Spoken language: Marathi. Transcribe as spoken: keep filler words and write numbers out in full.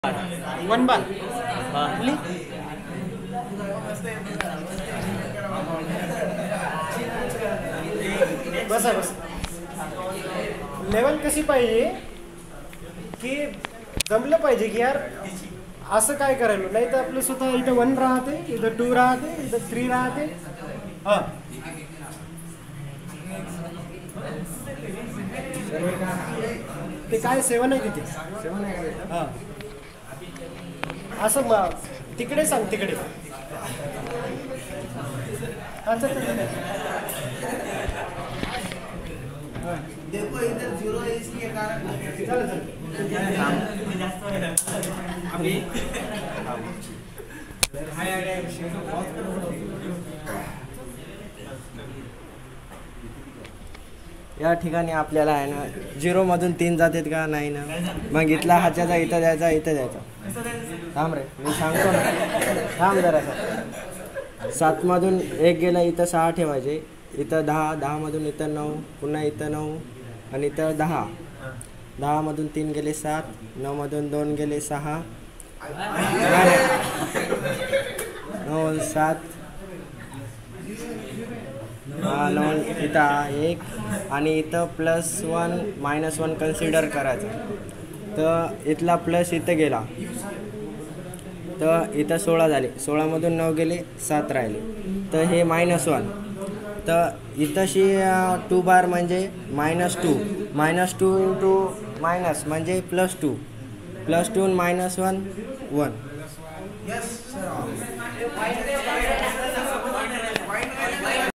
वन बार ली बस बस लेवल कशी पाहिजे की जमलं पाहिजे की यार असं काय करायला नाही तर आपलं स्वतः इथं वन राहते इथं टू राहते इथं थ्री राहते हा ते काय सेवन आहे तिथे सेवन आहे हा असं मग तिकडे सांग तिकडे अच्छा देखो इधर जीरो है इसलिए कारण अभी या ठिकाणी आपल्याला आहे ना झिरोमधून तीन जातात का नाही ना मग इथला हाच्याचा इथं द्यायचा इथं द्यायचा थांब रे मी सांगतो ना थांब जरा सातमधून एक गेला इथं सहा ठेवायचे इथं दहा दहामधून इथं नऊ पुन्हा इथं नऊ आणि इथं दहा दहामधून तीन गेले सात नऊमधून दोन गेले सहा नऊ सात हा नऊ इथं एक आणि इथं plus one minus one consider करायचं तर इथला प्लस इथं गेला तर इथं सोळा झाले सोळामधून नऊ गेले सात राहिले तर हे मायनस वन तर इथंशी टू बार म्हणजे minus two minus two two minus म्हणजे plus two plus two minus one one yes